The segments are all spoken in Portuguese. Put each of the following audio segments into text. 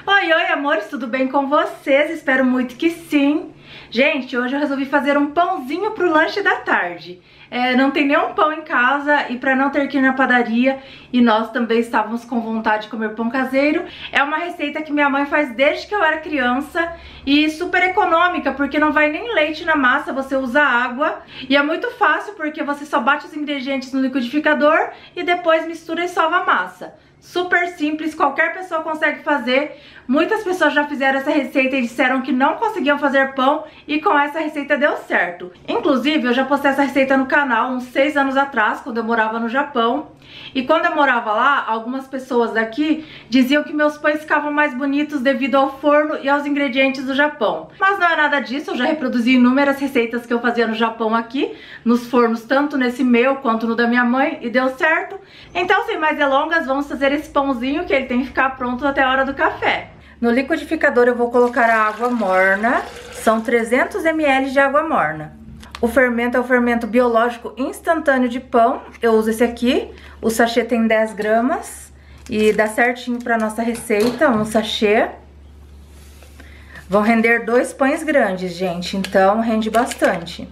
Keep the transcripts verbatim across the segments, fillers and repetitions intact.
Oi, oi, amores, tudo bem com vocês? Espero muito que sim. Gente, hoje eu resolvi fazer um pãozinho pro lanche da tarde. É, não tem nenhum pão em casa e para não ter que ir na padaria, e nós também estávamos com vontade de comer pão caseiro, é uma receita que minha mãe faz desde que eu era criança e super econômica, porque não vai nem leite na massa, você usa água e é muito fácil porque você só bate os ingredientes no liquidificador e depois mistura e sova a massa. Super simples, qualquer pessoa consegue fazer. Muitas pessoas já fizeram essa receita e disseram que não conseguiam fazer pão, e com essa receita deu certo. Inclusive, eu já postei essa receita no canal uns seis anos atrás, quando eu morava no Japão. E quando eu morava lá, algumas pessoas daqui diziam que meus pães ficavam mais bonitos devido ao forno e aos ingredientes do Japão. Mas não é nada disso, eu já reproduzi inúmeras receitas que eu fazia no Japão aqui, nos fornos, tanto nesse meu quanto no da minha mãe, e deu certo. Então, sem mais delongas, vamos fazer esse pãozinho que ele tem que ficar pronto até a hora do café. No liquidificador eu vou colocar a água morna, são trezentos mililitros de água morna. O fermento é o fermento biológico instantâneo de pão, eu uso esse aqui, o sachê tem dez gramas e dá certinho para nossa receita, um sachê. Vão render dois pães grandes, gente, então rende bastante.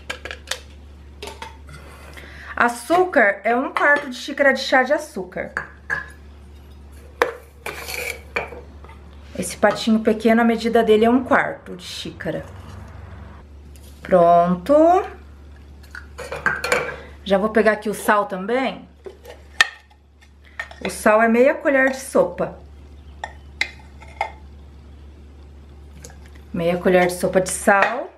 Açúcar é um quarto de xícara de chá de açúcar. Esse patinho pequeno, a medida dele é um quarto de xícara. Pronto. Já vou pegar aqui o sal também. O sal é meia colher de sopa. Meia colher de sopa de sal.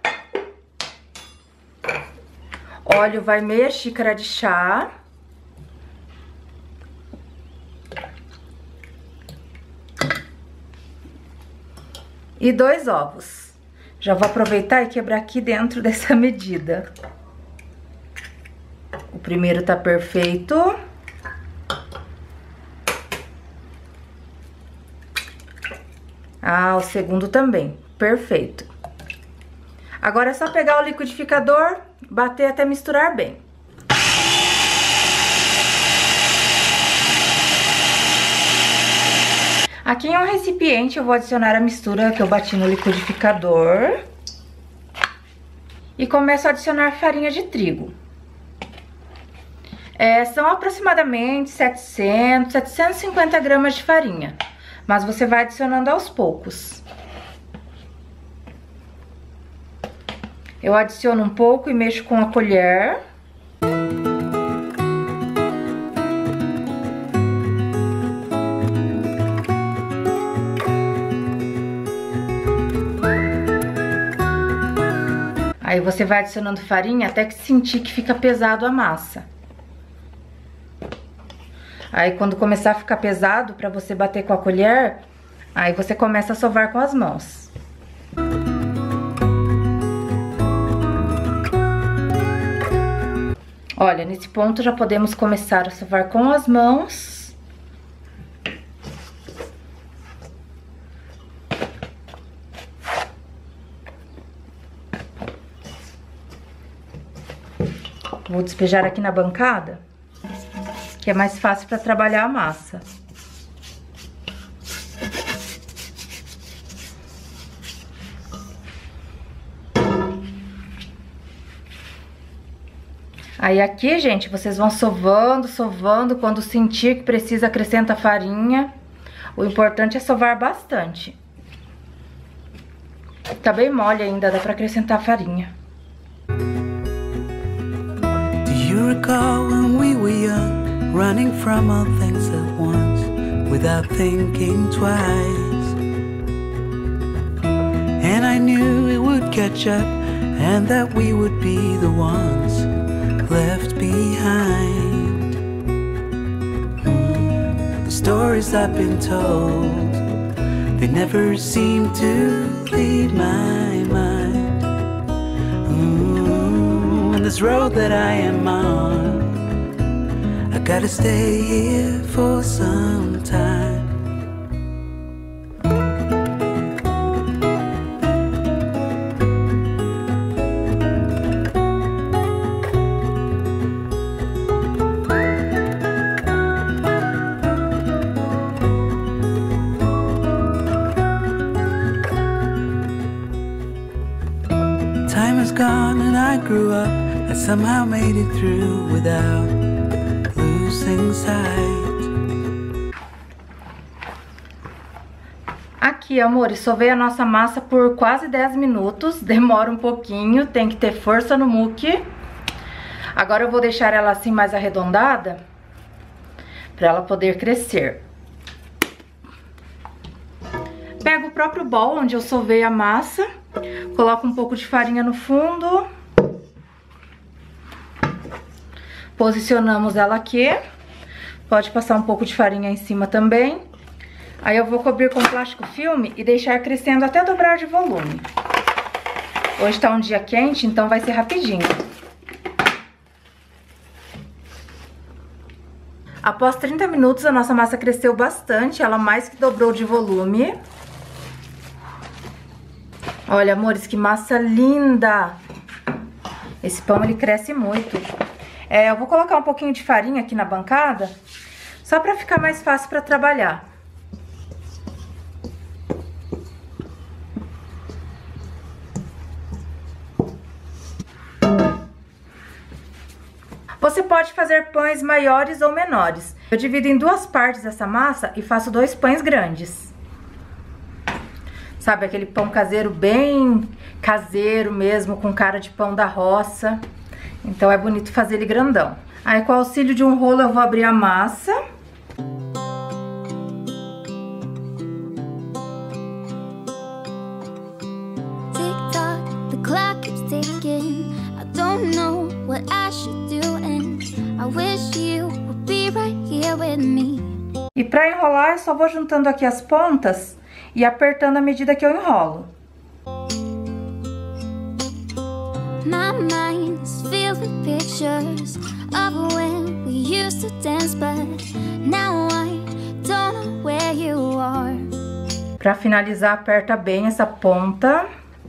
Óleo vai meia xícara de chá. E dois ovos. Já vou aproveitar e quebrar aqui dentro dessa medida. O primeiro tá perfeito. Ah, o segundo também. Perfeito. Agora é só pegar o liquidificador, bater até misturar bem. Aqui em um recipiente eu vou adicionar a mistura que eu bati no liquidificador. E começo a adicionar farinha de trigo. É, são aproximadamente setecentos, setecentos e cinquenta gramas de farinha. Mas você vai adicionando aos poucos. Eu adiciono um pouco e mexo com a colher. Aí você vai adicionando farinha até que sentir que fica pesado a massa. Aí quando começar a ficar pesado, pra você bater com a colher, aí você começa a sovar com as mãos. Olha, nesse ponto já podemos começar a sovar com as mãos. Vou despejar aqui na bancada, que é mais fácil para trabalhar a massa. Aí aqui, gente, vocês vão sovando, sovando, quando sentir que precisa acrescenta farinha. O importante é sovar bastante. Tá bem mole ainda, dá para acrescentar farinha. You recall when we were young, running from all things at once, without thinking twice. And I knew it would catch up, and that we would be the ones left behind. Mm, the stories I've been told, they never seem to leave my mind. This road that I am on, I gotta stay here for some time. gone and I grew up, I somehow made it through without losing sight. Aqui, amores, sovei a nossa massa por quase dez minutos, demora um pouquinho, tem que ter força no muque. Agora eu vou deixar ela assim mais arredondada, para ela poder crescer. Pego o próprio bowl onde eu sovei a massa, coloco um pouco de farinha no fundo. Posicionamos ela aqui. Pode passar um pouco de farinha em cima também. Aí eu vou cobrir com plástico filme e deixar crescendo até dobrar de volume. Hoje tá um dia quente, então vai ser rapidinho. Após trinta minutos, a nossa massa cresceu bastante, ela mais que dobrou de volume. Olha, amores, que massa linda! Esse pão, ele cresce muito. É, eu vou colocar um pouquinho de farinha aqui na bancada, só pra ficar mais fácil pra trabalhar. Você pode fazer pães maiores ou menores. Eu divido em duas partes essa massa e faço dois pães grandes. Sabe, aquele pão caseiro bem caseiro mesmo, com cara de pão da roça. Então é bonito fazer ele grandão. Aí com o auxílio de um rolo eu vou abrir a massa. Tick-tock, the clock keeps ticking. I don't know what I should do and I wish you would be right here with me. E pra enrolar eu só vou juntando aqui as pontas e apertando à medida que eu enrolo. My mind is filled with pictures of when we used to dance, but now I don't know where you are. Pra finalizar, aperta bem essa ponta.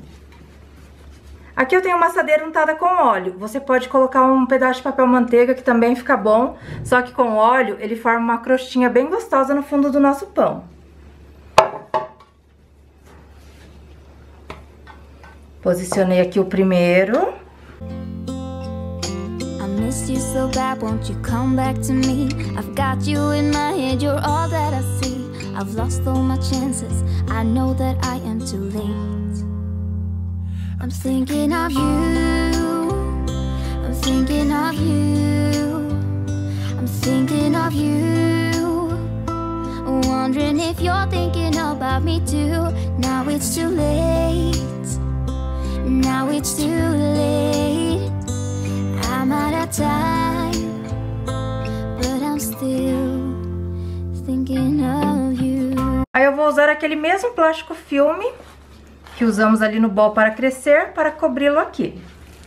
Aqui eu tenho uma assadeira untada com óleo. Você pode colocar um pedaço de papel manteiga, que também fica bom. Só que com óleo, ele forma uma crostinha bem gostosa no fundo do nosso pão. Posicionei aqui o primeiro. I missed you so bad, won't you come back to me? I've got you in my head, you're all that I see. I've lost all my chances, I know that I am too late. I'm thinking of you, I'm thinking of you, I'm thinking of you, wondering if you're thinking about me too. Now it's too late, now it's too late. I'm out of time, but I'm still thinking of you. Aí eu vou usar aquele mesmo plástico filme que usamos ali no bowl para crescer, para cobri-lo aqui.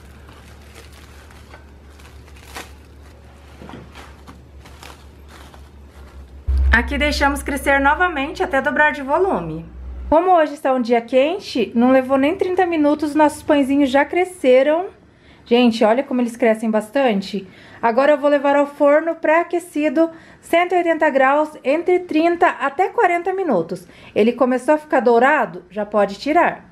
Aqui deixamos crescer novamente até dobrar de volume. Como hoje está um dia quente, não levou nem trinta minutos, nossos pãezinhos já cresceram. Gente, olha como eles crescem bastante. Agora eu vou levar ao forno pré-aquecido, cento e oitenta graus, entre trinta até quarenta minutos. Ele começou a ficar dourado, já pode tirar.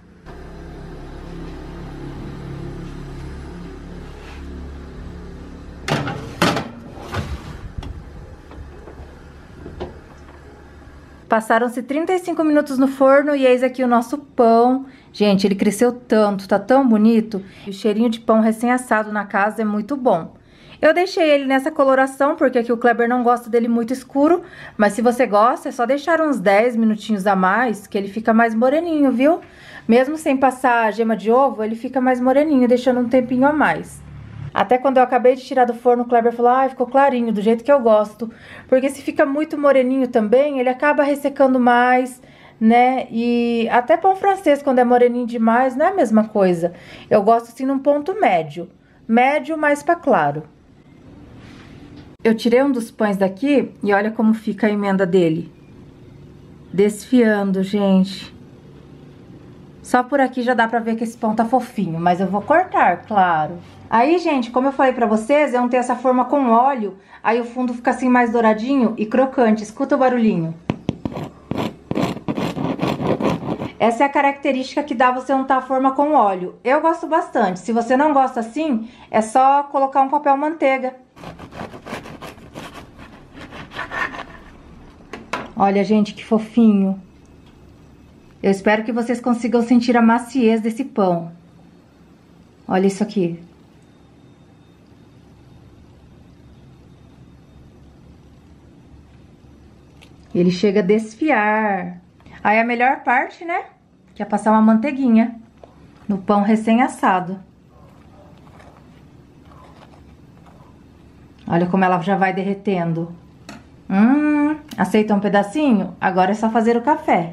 Passaram-se trinta e cinco minutos no forno e eis aqui o nosso pão. Gente, ele cresceu tanto, tá tão bonito. E o cheirinho de pão recém-assado na casa é muito bom. Eu deixei ele nessa coloração porque aqui o Kleber não gosta dele muito escuro. Mas se você gosta, é só deixar uns dez minutinhos a mais que ele fica mais moreninho, viu? Mesmo sem passar a gema de ovo, ele fica mais moreninho, deixando um tempinho a mais. Até quando eu acabei de tirar do forno, o Kleber falou, ah, ficou clarinho, do jeito que eu gosto. Porque se fica muito moreninho também, ele acaba ressecando mais, né? E até pão francês, quando é moreninho demais, não é a mesma coisa. Eu gosto assim num ponto médio. Médio mais pra claro. Eu tirei um dos pães daqui e olha como fica a emenda dele. Desfiando, gente. Só por aqui já dá pra ver que esse pão tá fofinho, mas eu vou cortar, claro. Aí, gente, como eu falei pra vocês, eu untei essa forma com óleo, aí o fundo fica assim mais douradinho e crocante. Escuta o barulhinho. Essa é a característica que dá você untar a forma com óleo. Eu gosto bastante. Se você não gosta assim, é só colocar um papel manteiga. Olha, gente, que fofinho. Eu espero que vocês consigam sentir a maciez desse pão. Olha isso aqui. Ele chega a desfiar. Aí a melhor parte, né? Que é passar uma manteiguinha no pão recém-assado. Olha como ela já vai derretendo. Hum, aceita um pedacinho? Agora é só fazer o café.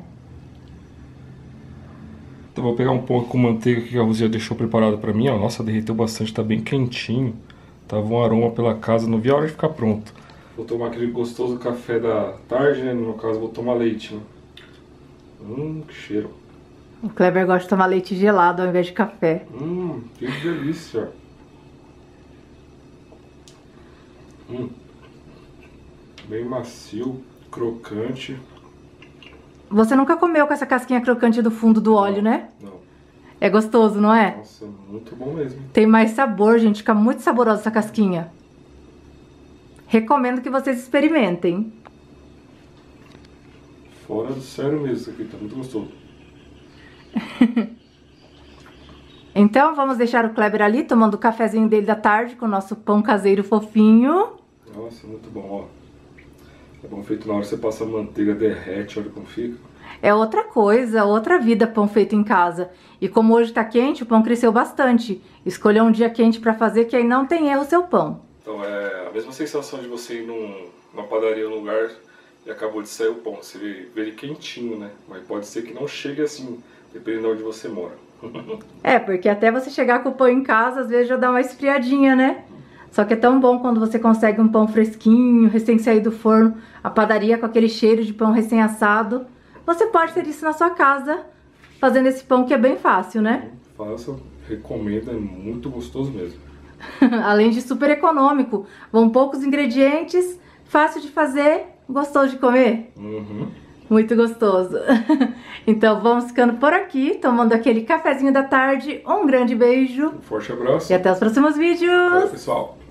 Então vou pegar um pão com manteiga que a Rosia deixou preparado pra mim, ó. Nossa, derreteu bastante, tá bem quentinho. Tava um aroma pela casa, não vi a hora de ficar pronto. Vou tomar aquele gostoso café da tarde, né? No meu caso, vou tomar leite, né? Hum, que cheiro. O Kleber gosta de tomar leite gelado ao invés de café. Hum, que delícia. Hum. Bem macio, crocante. Você nunca comeu com essa casquinha crocante do fundo do óleo, não, né? Não. É gostoso, não é? Nossa, muito bom mesmo. Tem mais sabor, gente. Fica muito saborosa essa casquinha. Recomendo que vocês experimentem. Fora do sério mesmo, isso aqui tá muito gostoso. Então, vamos deixar o Kleber ali tomando o cafezinho dele da tarde com o nosso pão caseiro fofinho. Nossa, muito bom, ó. É bom feito na hora que você passa a manteiga, derrete, olha como fica. É outra coisa, outra vida pão feito em casa. E como hoje tá quente, o pão cresceu bastante. Escolha um dia quente pra fazer que aí não tem erro o seu pão. Então é a mesma sensação de você ir num, numa padaria, num lugar e acabou de sair o pão. Você vê, vê ele quentinho, né? Mas pode ser que não chegue assim, dependendo de onde você mora. É, porque até você chegar com o pão em casa, às vezes já dá uma esfriadinha, né? Só que é tão bom quando você consegue um pão fresquinho, recém saído do forno, a padaria com aquele cheiro de pão recém-assado. Você pode ter isso na sua casa, fazendo esse pão que é bem fácil, né? Faça, recomendo, é muito gostoso mesmo. Além de super econômico, vão poucos ingredientes, fácil de fazer, gostoso de comer. Uhum. Muito gostoso. Então vamos ficando por aqui, tomando aquele cafezinho da tarde. Um grande beijo. Um forte abraço. E até os próximos vídeos. Valeu, pessoal.